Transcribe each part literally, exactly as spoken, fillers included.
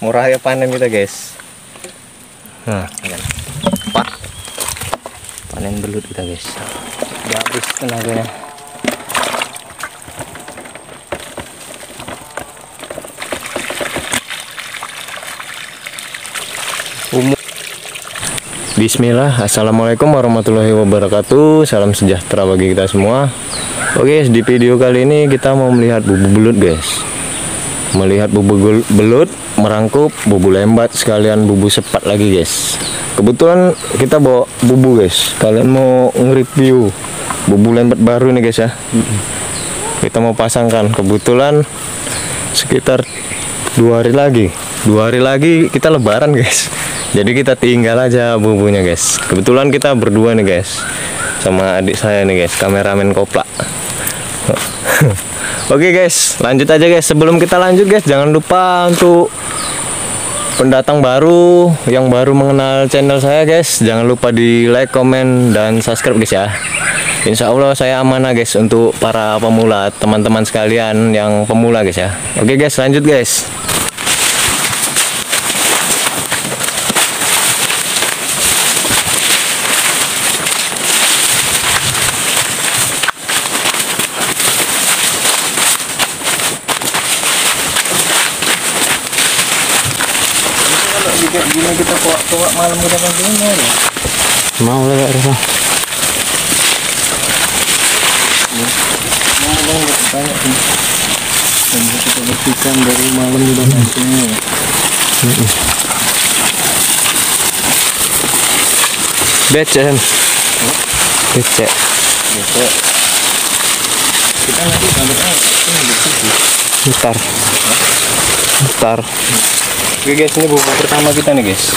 murah ya panen kita guys. Nah, Pak, panen belut kita guys. Udah habis tenaganya. Umum. Bismillah, assalamualaikum warahmatullahi wabarakatuh. Salam sejahtera bagi kita semua. Oke, di video kali ini kita mau melihat bubu belut guys. Melihat bubu belut merangkup bubu lembat sekalian bubu sepat lagi guys. Kebetulan kita bawa bubu guys. Kalian mau nge-review bubu lembat baru nih guys ya. Kita mau pasangkan. Kebetulan sekitar dua hari lagi. Dua hari lagi kita lebaran guys. Jadi kita tinggal aja bubunya guys. Kebetulan kita berdua nih guys, sama adik saya nih guys, kameramen koplak. Oke guys, lanjut aja guys. Sebelum kita lanjut guys, jangan lupa untuk pendatang baru yang baru mengenal channel saya guys, jangan lupa di like, komen, dan subscribe guys ya. Insya Allah saya amanah guys untuk para pemula, teman-teman sekalian yang pemula guys ya. Oke guys, lanjut guys. Gimana kita bawa malam kita pastinya ya? Mau lah rasa. Mau banget banyak sih. Dan kita bersihkan dari malam udah pastinya. Becek. Becek. Becek. Kita nanti ambil air. Ntar. Ntar. Oke guys, ini bubu pertama kita nih guys.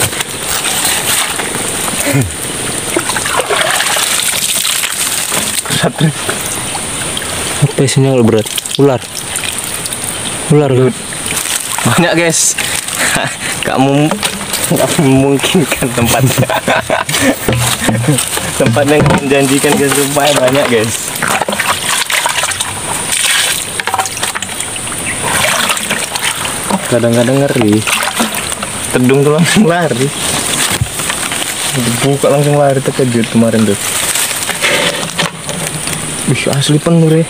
Satu. Apa isinya berat? Ular. Ular kan? Banyak guys. Gak mem gak memungkinkan tempatnya. Tempatnya yang menjanjikan guys, rupanya banyak guys. Kadang-kadang ngeri. Tedung tuh langsung lari, buka langsung lari, terkejut kemarin tuh. Wih, asli penuh deh.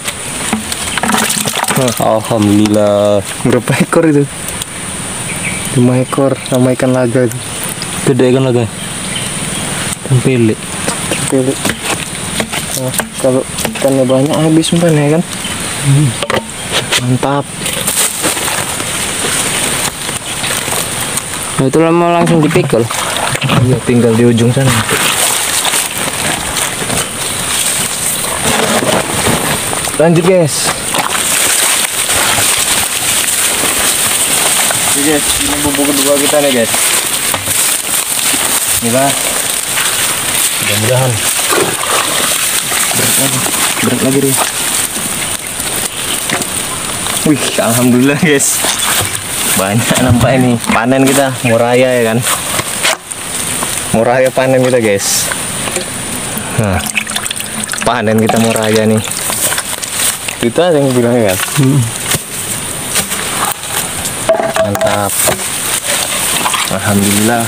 Alhamdulillah. Berapa ekor itu? Lima ekor sama ikan laga. Gede ikan laga. Tempelik. Tempelik. Nah, kalau ikannya banyak habis umpan ya kan? Hmm. Mantap. Nah, itu mau langsung dipikul. Iya, tinggal di ujung sana. Lanjut guys. Oke guys, ini bubu kedua kita nih guys. Inilah. Mudah-mudahan. Berat lagi, berat lagi deh. Wih, alhamdulillah guys. Banyak nampak ini. Panen kita mau raya ya kan, mau raya panen kita guys. Nah, panen kita mau raya nih, itu aja yang bilangnya kan. hmm. Mantap, alhamdulillah.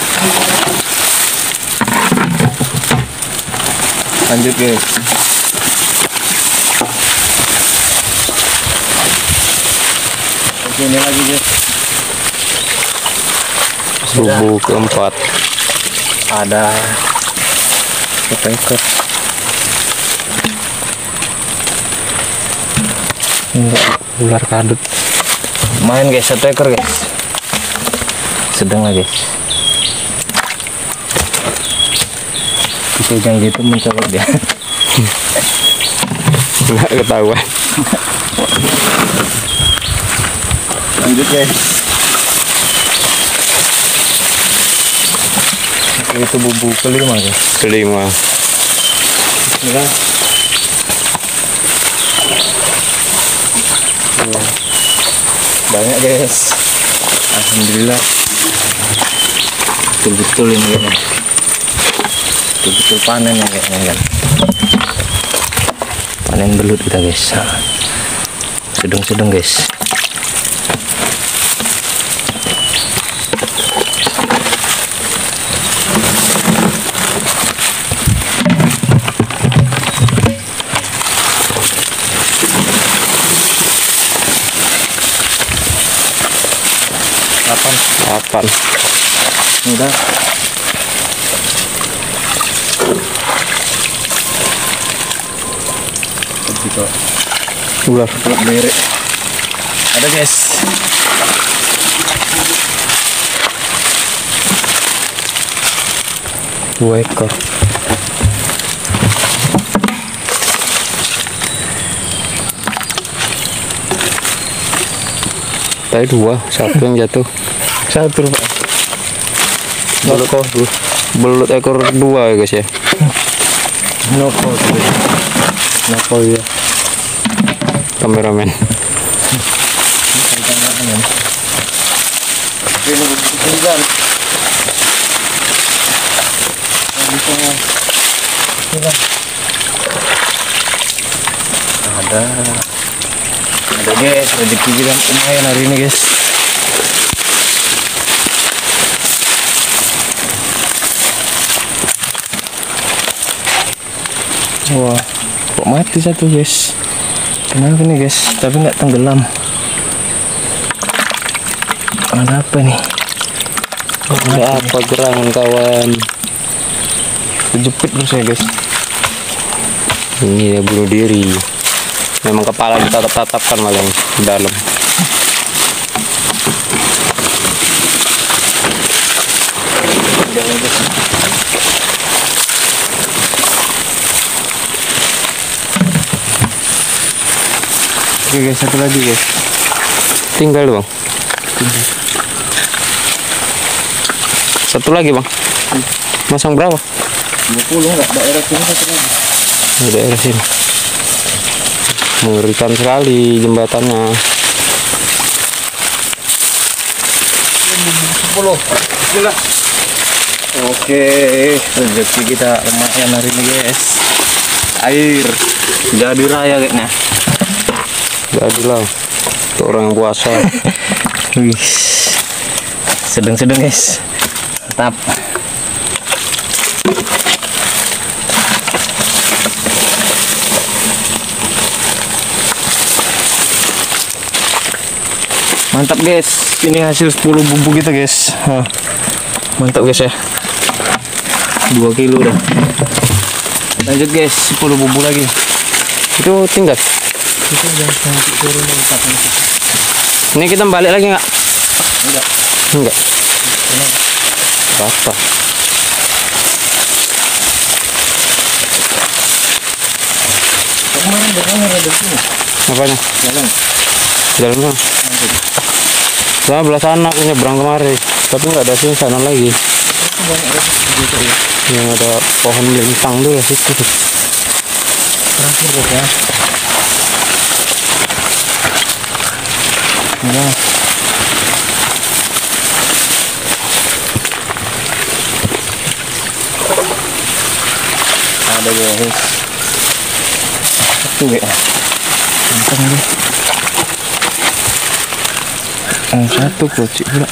Lanjut guys. Oke, ini lagi guys, bubu keempat. Ada berapa ekor? Enggak, ular kadut. Main guys, satu ekor guys. Sedang lah guys. Dipegang gitu mencolok dia. Enggak ketahuan. Lanjut guys. Itu bubu kelima guys. Kelima. Bismillah. Oh, banyak guys. Alhamdulillah. Betul-betul ini guys. Betul-betul panen ya kayaknya kan. Panen belut kita guys. Sedang-sedang guys. Delapan. Delapan. Udah. Gitu. Ular. Ular bere. Ada guys. Dua ekor. Tadi dua, satu yang jatuh. Satu pak. Belut, belut ekor dua ya guys ya. Noko. Noko ya. Kameramen. Ada, ada guys, rezeki kita lumayan hari ini guys. Wah, kok mati satu guys? Kenapa nih guys? Tapi nggak tenggelam. Ada apa nih? Oh, ada apa gerangan kawan? Kejepit terus ya guys. Ini ya bunuh diri. Memang kepala ditatap-tatapkan malah yang di dalam. Jangan guys. Oke guys, satu lagi guys. Tinggal bang. Satu lagi bang. Masang berapa? dua puluh enggak? Daerah sini satu lagi. Di daerah sini. Mengerikan sekali jembatannya. sepuluh. Bismillah. Oke, rezeki kita lumayan hari ini guys. Air jadi raya kayaknya. Jadilah untuk orang yang puasa. Wih, sedang-sedang guys. Mantap. Mantap guys, ini hasil sepuluh bumbu kita guys. Hah. Mantap guys ya, dua kilo dah. Lanjut guys, sepuluh bumbu lagi. Itu tinggal. Itu udah sampai turun empat. Ini kita balik lagi nggak? Enggak. Enggak. Kenapa? Apa? Kemarin berapa ada sini? Apanya? Jalan. Jalan sana. Sana belah sana aku nyebrang kemari, tapi nggak ada sini sana lagi. Itu banyak ada gitu ya. Yang ada pohon lintang tuh ya situ. Terakhir guys ya. Ya. Ada guys. Satu ya. Mantap nih. Oh, satu kocik pula.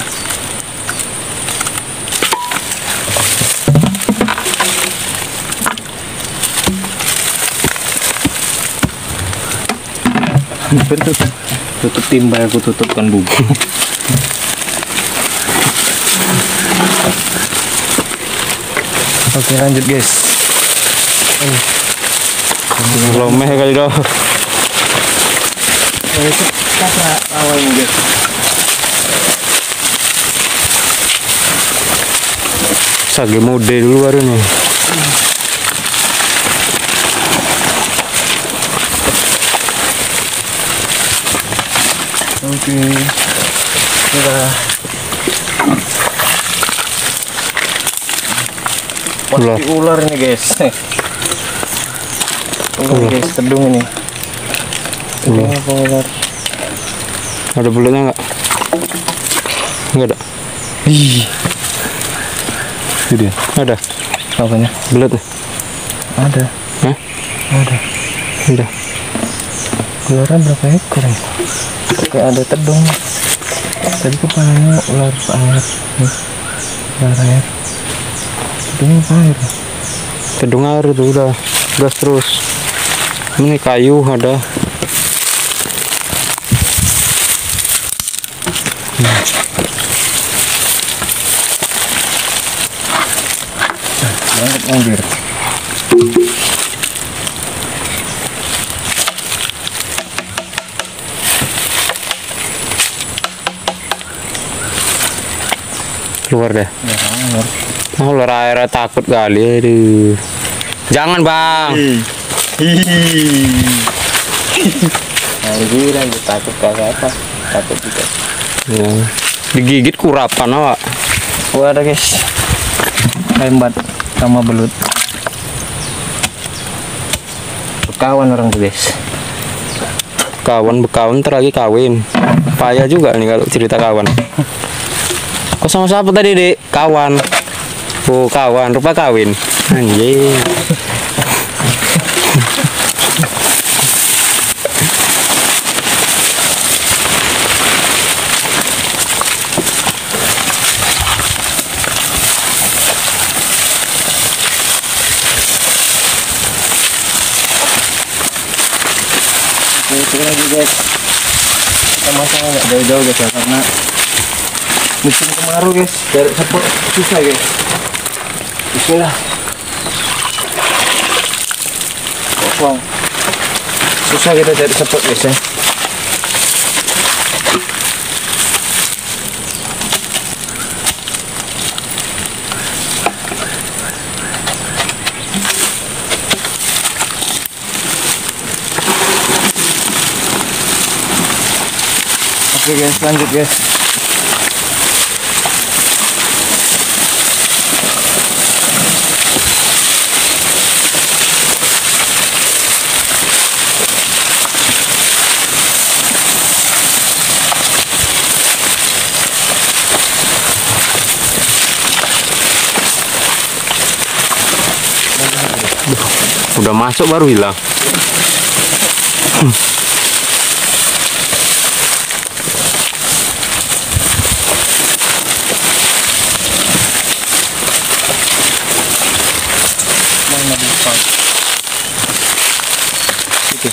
Tutup, tutup timba, aku tutupkan bumbu. Oke lanjut guys. Lomeh kali dah. Itu kata awalnya guys. Sage mode dulu baru nih. Oke, sudah. Ular. Pasti ular ini guys. Ular guys, tedung ini. Tedung apa ular? Ada belutnya nggak? Nggak ada. Ih, itu dia. Ada. Apanya? Belutnya? Ada. Hah? Ada. Udah. Ularnya berapa ekor nih? Kayak ada tedung. Tadi kepalanya ular air. Nih, ular air. Tedungnya apa air? Tedung air itu udah gas terus. Ini kayu ada. banget anjir. Keluar dah. Ya, keluar. Oh, ular air takut kali, aduh. Jangan bang. Hari ini lagi takut ke apa? Takut juga. Ya. Digigit kurapan awak. Wah ada guys, lembat sama belut. Kawan orang tuh guys. Kawan bekawan terlagi kawin. Payah juga nih kalau cerita kawan. Kok sama siapa tadi dek? Kawan. Oh kawan, rupa kawin. Anjing. Oke, lagi guys. Kita masak nggak jauh-jauh guys ya, karena musim kemarau guys. Cari sepot susah guys. Bismillah. Kosong. Susah kita cari sepot guys ya. Oke guys, lanjut guys. Udah masuk baru hilang. Mana di depan? Oke.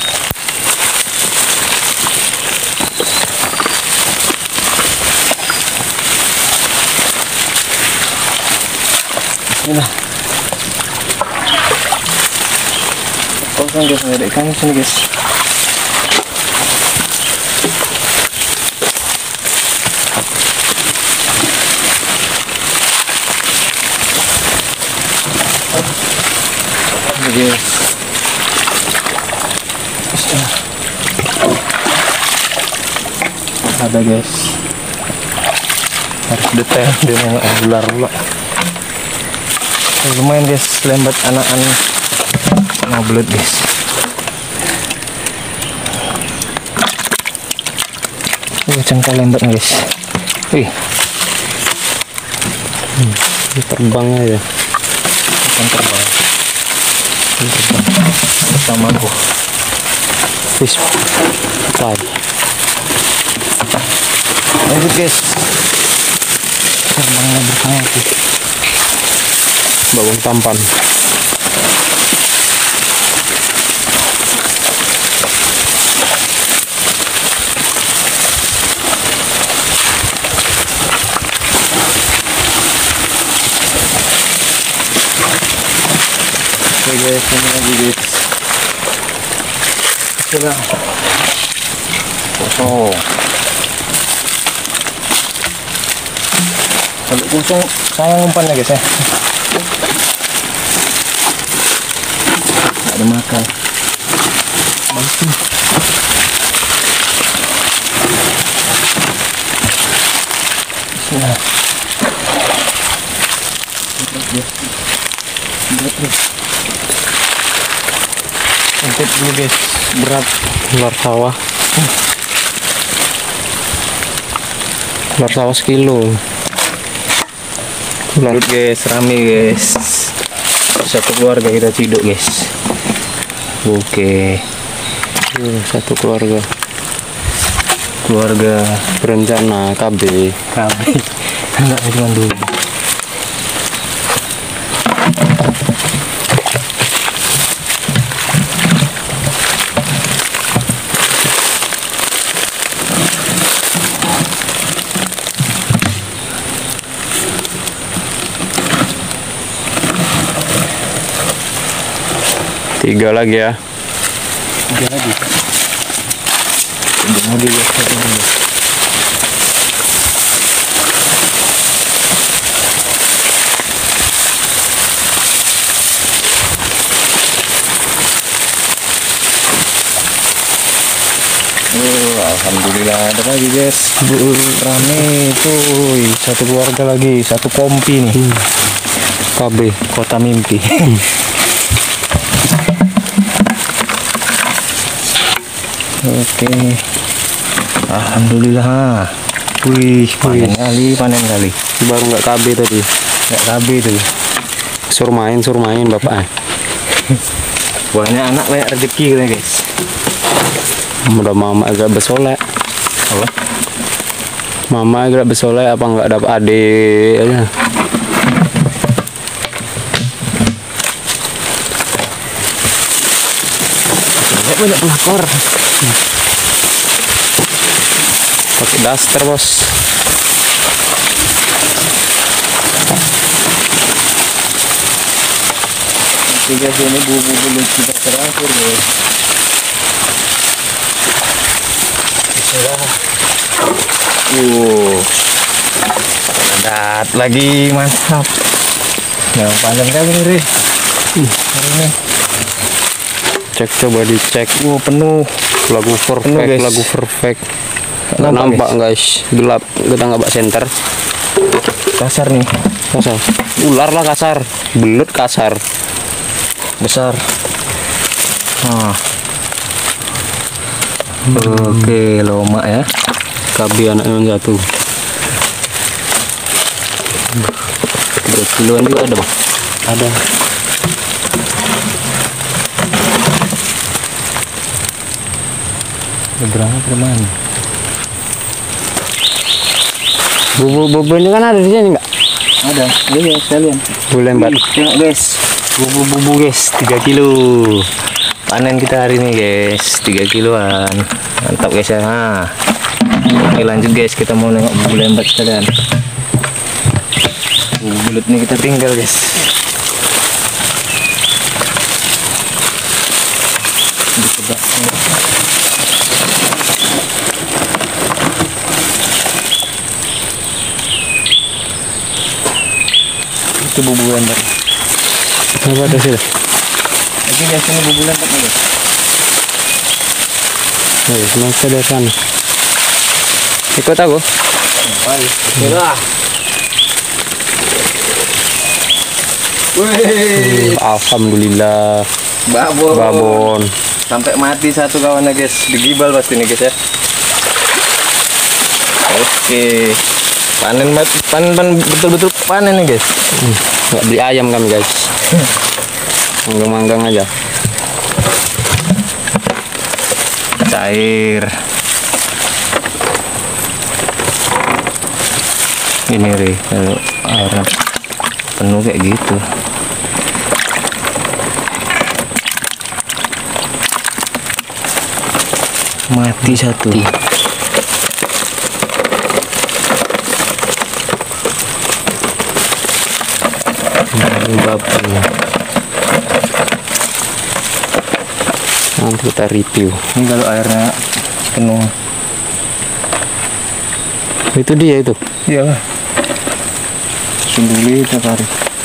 Bismillah. Kosong guys, nggak ada ikannya sini guys. Ini guys. Ada guys. Harus detail dia nggak ular pula. Lumayan guys, lembat anak-anak. Nah, belut guys. Uh, cangkal lembat guys. Wih, Hmm, ini terbang aja. ikan terbang. Ikan terbang. Bersama aku. Fish fly. Lanjut guys. Terbangnya bersama aku. Babon tampan. Oke guys, ini lagi guys. Sudah kosong. Kalau kosong saya umpannya guys ya. Nggak ada makan. Balikin. Bismillah. Berat guys. Angkat dulu guys, berat. Ular sawah. Ular sawah sekilo. Belut guys, rame guys. Satu keluarga kita ciduk guys. Oke, Uh, satu keluarga keluarga berencana K B. kami. Enggak cuma dulu. Tiga lagi ya. Tiga lagi. Mau dilihat satu dulu. Oh, alhamdulillah ada lagi guys. Rame cuy, satu keluarga lagi, satu kompi nih. Hmm. K B Kota Mimpi. Oke. Alhamdulillah. Wih, panen kali, panen kali. baru nggak K B tadi. Nggak K B tadi. Suruh main, suruh main bapak. Banyak anak banyak rezeki gitu guys. Udah mama agak bersolek. Apa? Mama agak bersolek apa nggak dapat adik aja. Banyak banyak pelakor. Pakai daster bos. Oke guys, ini bumbu belum kita terakhir guys. Uh, padat lagi, mantap. Yang panen kali ini, Ri. Hari ini. Cek, coba dicek. Wow, penuh. Lagu perfect, Penuh, guys. lagu perfect. Nggak nampak, Nampak guys, gelap. Kita nggak bak center. Kasar nih, Kasar. Ular lah kasar. Belut kasar. besar. Nah. Oke, lomak ya. K B anak yang satu. Dua kiloan juga ada bang. Ada. Berangkat ke mana? Bubu-bubu ini kan ada di sini nggak? Ada, iya sekalian. Boleh mbak. Wih, tengok guys, bubu-bubu guys, tiga kilo. Panen kita hari ini guys, tiga kiloan. Mantap guys ya. Nah. Oke lanjut guys, kita mau nengok bubu lembat sekalian. Bubu bulut ini kita tinggal guys. Di sebelah sana. Itu bubu lembat. Apa ada sih? Oke guys, ini bubu lembat nih guys. Oh, masih ada sana. Ikut aku. Baik. Yalah. Wih, Alhamdulillah. babon. Babon. Sampai mati satu kawannya guys, digibal pasti nih guys ya. Oke. Panen panen panen betul-betul panen nih guys. Hmm, nggak beli ayam kami guys. Manggang-manggang aja. Cair. Ini Ri, kalau airnya penuh kayak gitu. Mati satu. Babon. Nanti kita review. Ini kalau airnya penuh. Itu dia itu. Iyalah. Sunduli tiap hari.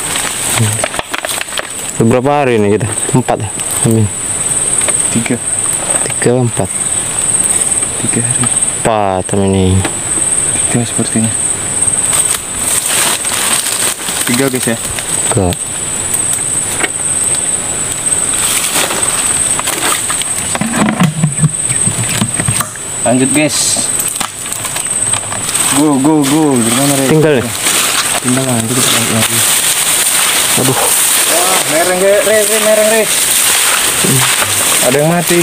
Beberapa hari ini kita? Empat ya? Amin. Tiga. Tiga, empat. Tiga hari. Empat ini. Tiga sepertinya. Tiga guys ya. Ke. Lanjut guys. Go go go. Gimana Re? Tinggal nih. Tinggal nanti kita lanjut lagi. Aduh. Wah, mereng Re, Re, Re, mereng Re. Hmm. Ada yang mati.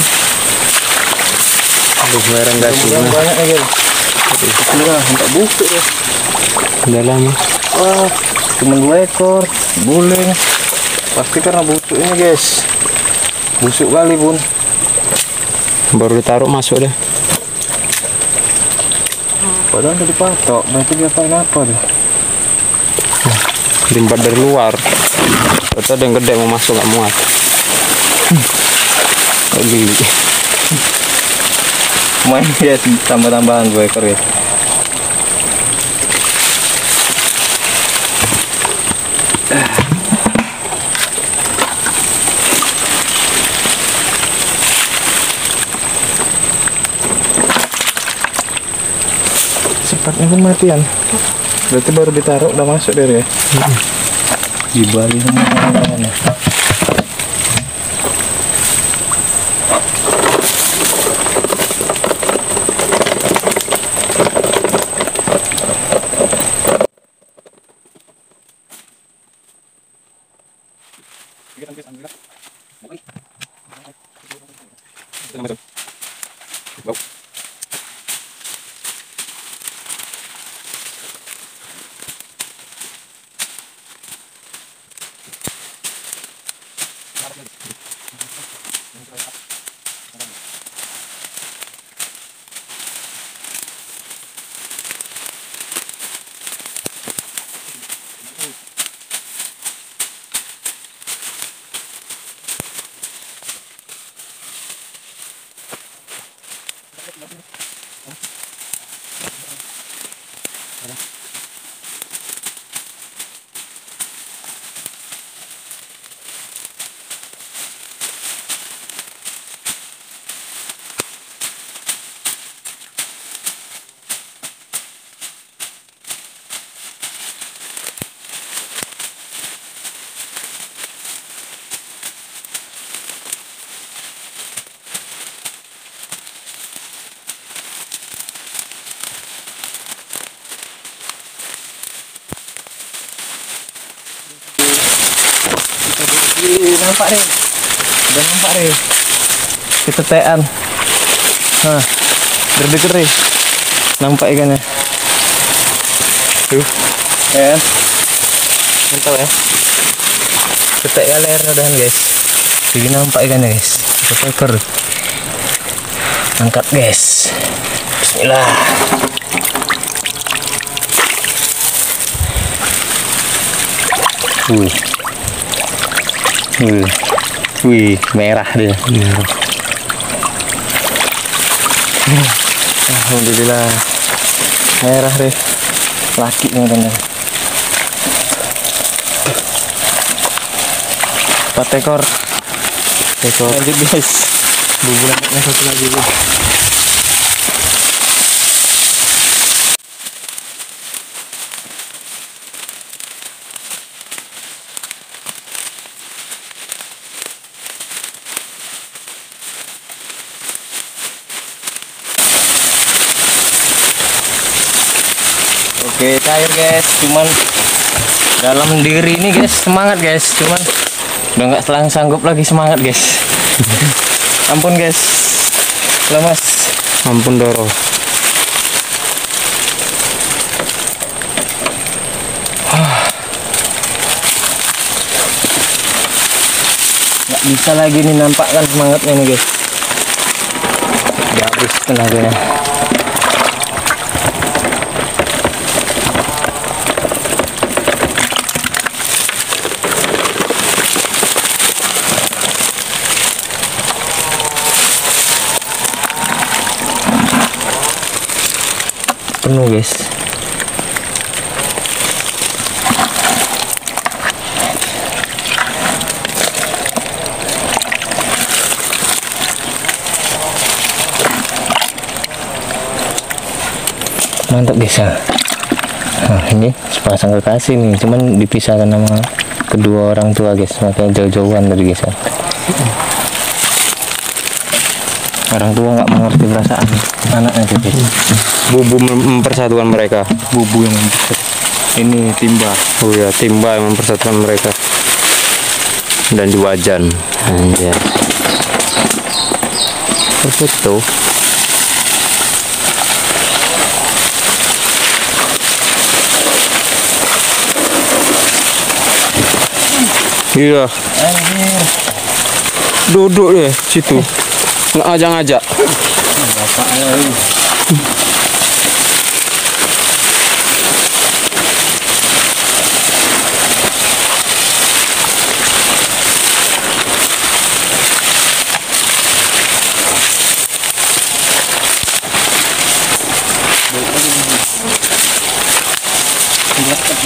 Aduh, mereng guys. Yang banyak nih guys. Bismillah, sampai busuk ya. Udah lama. Wah, cuma dua ekor. Buling. Pasti karena busuk ini guys. Busuk kali pun. Baru ditaruh masuk deh. Padahal udah dipatok, berarti dia apain apa deh? Limbat dari luar. Ternyata ada yang gede mau masuk nggak muat. Kok geli. Main guys, tambah-tambahan dua ekor guys. Cepatnya kematian. Berarti baru ditaruh udah masuk dari ya. Di Bali semua. Ih, nampak nih, udah nampak nih, ketetean. Nah, berdeket nih, nampak ikannya. Tuh, ya kan? Mantap ya. Ketek galer udahan guys. Jadi nampak ikannya guys. Satu ekor. Angkat guys. Bismillah. Wih. Wih, wih, merah dia. Merah. Alhamdulillah, merah deh. Laki teman-teman. Empat ekor. Ekor. Lanjut guys. Bubur lemaknya satu lagi dulu. Oke, cair guys, cuman dalam diri ini guys semangat guys, cuman udah nggak selang sanggup lagi semangat guys. Ampun guys, lemas. Ampun Doro. Nggak bisa lagi nih nampakkan semangatnya nih guys. Udah habis tenaganya. Penuh guys. Mantap guys ya. Nah, ini sepasang kekasih nih, cuman dipisahkan sama kedua orang tua guys, makanya jauh-jauhan tadi guys ya. Orang tua nggak mengerti perasaan anaknya guys. Bubu mempersatukan mereka. Bubu yang mempersatukan. Ini timba. Oh ya, timba yang mempersatukan mereka. Dan di wajan. Anjir. Perfecto. Iya. Anjir. Duduk deh situ. Nggak ngajak-ngajak. Bapaknya ini.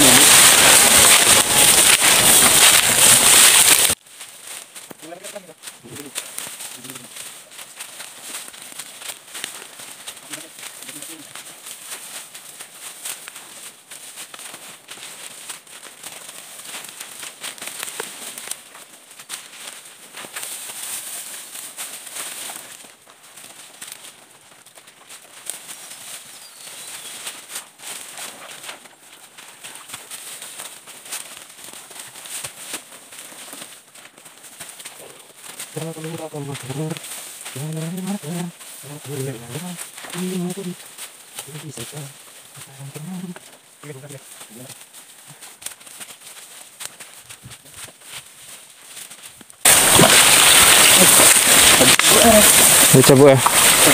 Ini coba ya.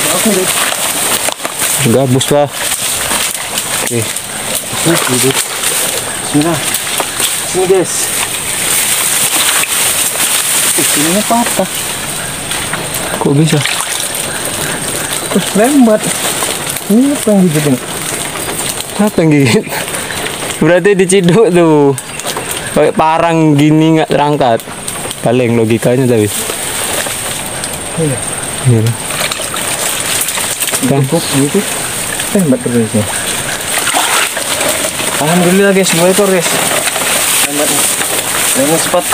Gabus lah. Oke. Bismillah. Sini guys. Sininya patah. Kok bisa? Terus lembat. Ini apa yang gigit? Apa yang gigit? Berarti diciduk tuh. Kayak parang gini nggak terangkat. Paling logikanya tapi. Iya. Iya. Kan kok gitu. Lembat terusnya. Alhamdulillah guys, dua ekor guys. Lembatnya. Lembat cepat.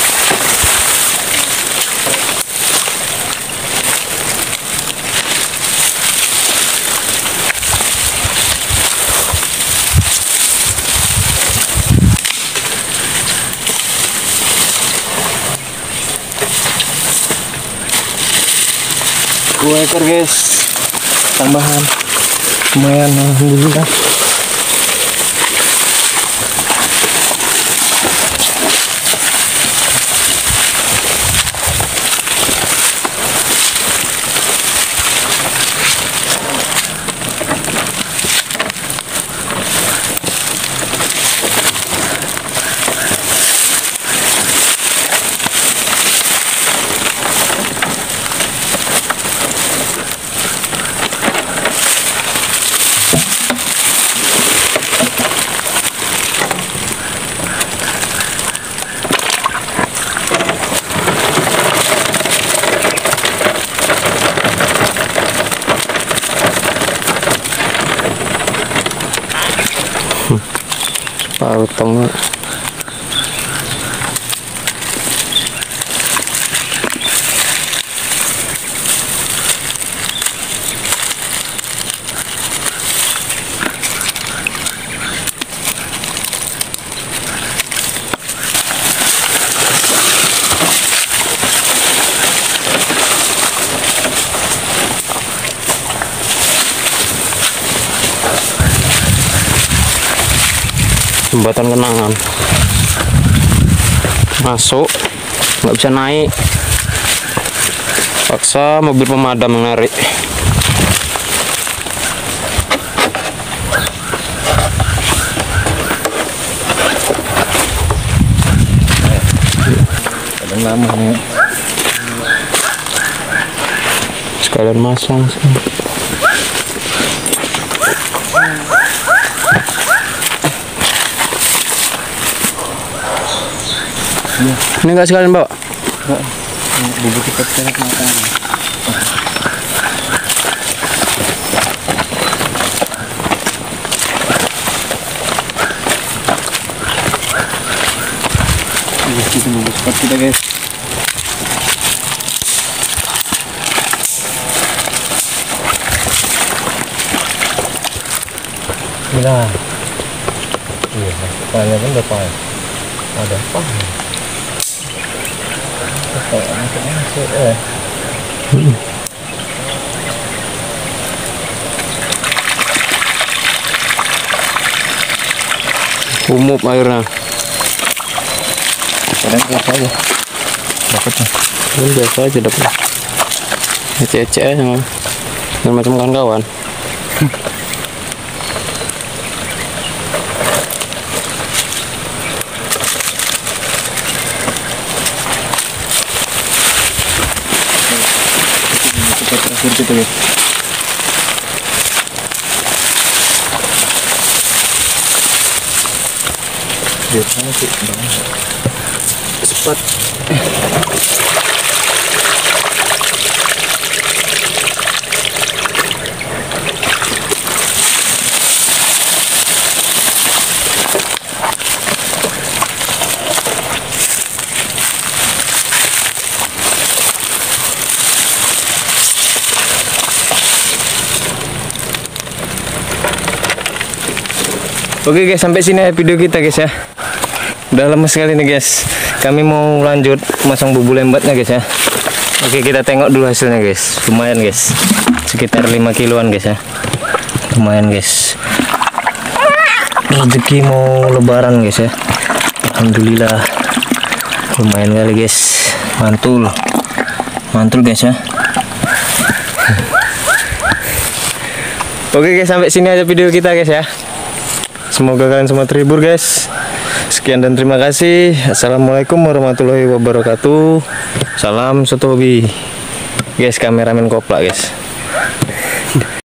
Dua ekor guys, tambahan lumayan, alhamdulillah. Pautong. Jembatan kenangan, masuk nggak bisa naik, paksa mobil pemadam menarik. Ada lama nih. Sekalian masang sih. Ya. Ini enggak sekalian bawa? Enggak. Bubuk cepat seret makan. Kita bubuk cepat kita guys. Nah, iya, kepalanya kan depan. Ada apa? Masuk eh. Umup airnya. Kadang biasa aja dapatnya. Ini biasa aja dapat. Ece-ece aja dan macam kawan-kawan. Terakhir kita guys. biasanya sih bang cepat. Oke guys, sampai sini ya video kita guys ya. Udah lama sekali nih guys. Kami mau lanjut masang bubu lembatnya guys ya. Oke, kita tengok dulu hasilnya guys. Lumayan guys, sekitar lima kiloan guys ya. Lumayan guys. Rezeki mau lebaran guys ya. Alhamdulillah. Lumayan kali guys. Mantul. Mantul guys ya. Oke guys, sampai sini aja video kita guys ya. Semoga kalian semua terhibur guys. Sekian dan terima kasih. Assalamualaikum warahmatullahi wabarakatuh. Salam satu hobi. Guys, kameramen koplak guys.